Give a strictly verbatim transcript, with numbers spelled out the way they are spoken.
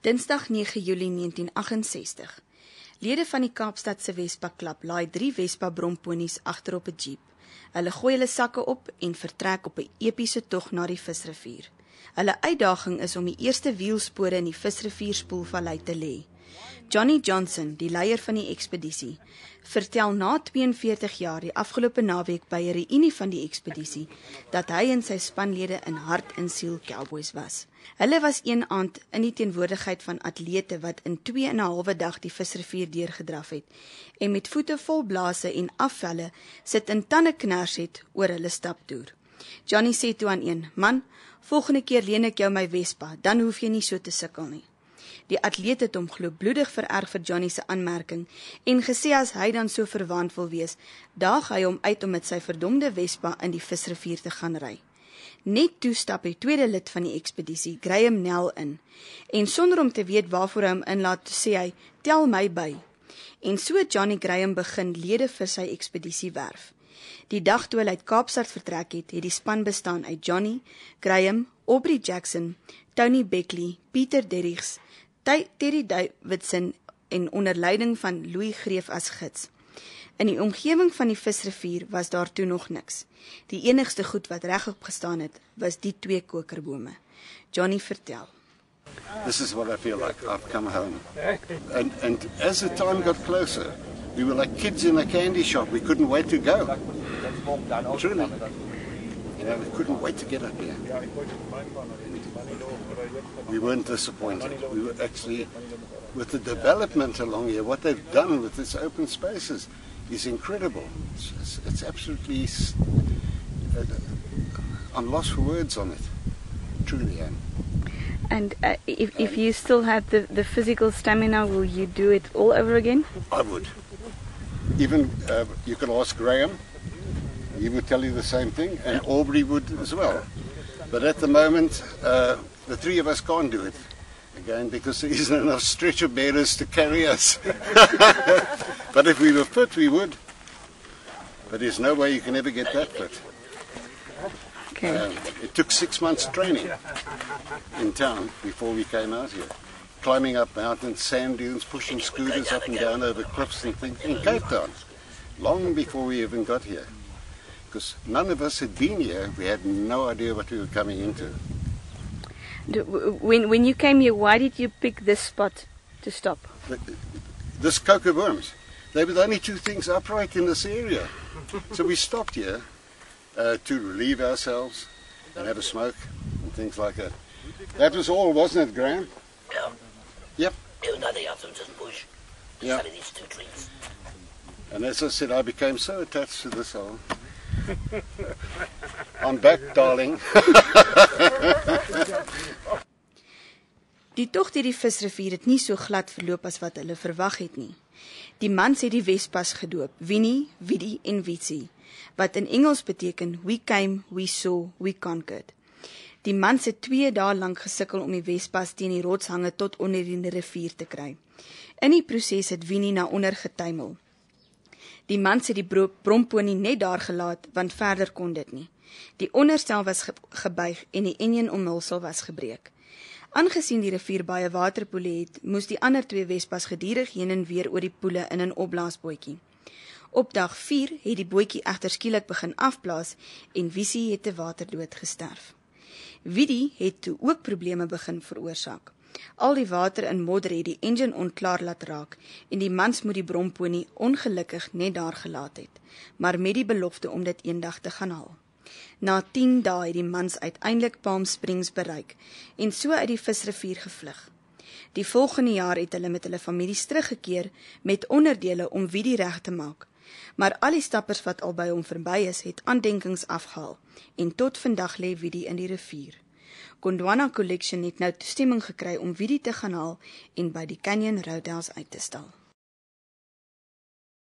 Dinsdag nege Julie negentien agt-en-sestig. Lede van die Kaapstadse Vespa Klub laai drie Vespa bromponies agter op 'n jeep. Hulle gooi hulle sakke op en vertrek op 'n epiese tog na die Visrivier. Hulle uitdaging is om die eerste wielspore in die Visrivier spoelvallei te lê. Johnny Johnson, die leier van die ekspedisie, vertel na tweeënveertig jaar die afgelope naweek by 'n reunie van die ekspedisie dat hy en sy spanlede in hart en siel cowboys was. Hulle was een aand in die teenwoordigheid van atlete wat in twee en 'n halwe dag die Visrivier deurgedraf het en met voete vol blaase en afvelle sit in tandeknars het oor hulle staptoer. Johnny sê toe aan een: "Man, volgende keer leen ek jou my Vespa, dan hoef jy nie so te sukkel nie." Die atleet het hom glo bloedig vererg vir Johnny se aanmerking en gesê as hy dan so verwant wil wees, daag hy hom uit om met sy verdomde Vespa in die Visrivier te gaan ry. Net toe stap die tweede lid van die ekspedisie, Graham Nell, in, en sonder om te weet waarvoor hy hom inlaat, sê hy: "Tel my by." En so het Johnny Graham begin lede vir sy ekspedisie werf. Die dag toe hulle uit Kaapstad vertrek het, het die span bestaan uit Johnny, Graham, Aubrey Jackson, Tony Beckley, Pieter Derrigs, Terry Davidson en onder leiding van Louis Greef as gids. In die omgewing van die Visrivier was daar toe nog niks. Die enigste goed wat regop gestaan het, was die twee kokerbome. Johnny vertel: "This is what I feel like. I've come home. And, and as the time got closer, we were like kids in a candy shop. We couldn't wait to go. Truly. You know, we couldn't wait to get up here. We weren't disappointed. We were actually, with the development along here, what they've done with its open spaces is incredible. It's, it's, it's absolutely, uh, I'm lost for words on it. Truly am. And uh, if, if you still had the, the physical stamina, will you do it all over again? I would. Even, uh, you could ask Graham. He would tell you the same thing, and Aubrey would as well. But at the moment, uh, the three of us can't do it again because there isn't enough stretcher bearers to carry us. But if we were fit, we would. But there's no way you can ever get that fit. Okay. Um, it took six months training in town before we came out here. Climbing up mountains, sand dunes, pushing scooters up and down over cliffs and things in Cape Town. Long before we even got here. Because none of us had been here, we had no idea what we were coming into. When when you came here, why did you pick this spot to stop? The, this coca worms, they were the only two things upright in this area. So we stopped here uh, to relieve ourselves and have a smoke and things like that. That was all, wasn't it, Graham? Yeah. Yep. There was nothing else, it was just bush. Yeah. Only these two trees. And as I said, I became so attached to this hole. I'm back, darling. Die tog deur die Visrivier het nie so glad verloop as wat hulle verwag het nie. Die mans het die Vespas gedoop, Winnie, Widdy en Witsie, wat in Engels beteken We came, we saw, we conquered. Die mans het twee dae lank gesukkel om die Vespas teen die rotshange tot onder die rivier te kry. In die proses het Winnie na onder getuimel. Die mans het die bromponie net daar gelaat, want verder kon dit nie. Die onderstel was ge gebuig en die enjin omhulsel was gebreek. Aangesien die rivier baie waterpoele het, moes die ander twee Vespas gedurig heen en weer oor die poele in 'n opblaasbootjie. Op dag vier het die bootjie egter skielik begin afblaas en Wissie het te waterdood gesterf. Widdy het toe ook probleme begin veroorsaak. Al die water in modder het die engine onklaar laat raak en die mans moet die bromponie ongelukkig net daar gelaat het, maar met die belofte om dit eendag te gaan haal. Na tien dae het die mans uiteindelik Palm Springs bereik en so uit die Visrivier gevlug. Die volgende jaar het hulle met hulle families teruggekeer met onderdele om Widdy reg te maak, maar al die stappers wat al by hom verby is, het aandenkings afgehaal en tot vandag lê Widdy in die rivier. Gondwana Collection het nou toestemming gekry om Widdy te gaan haal en by die Canyon Roadhouse uit te stal.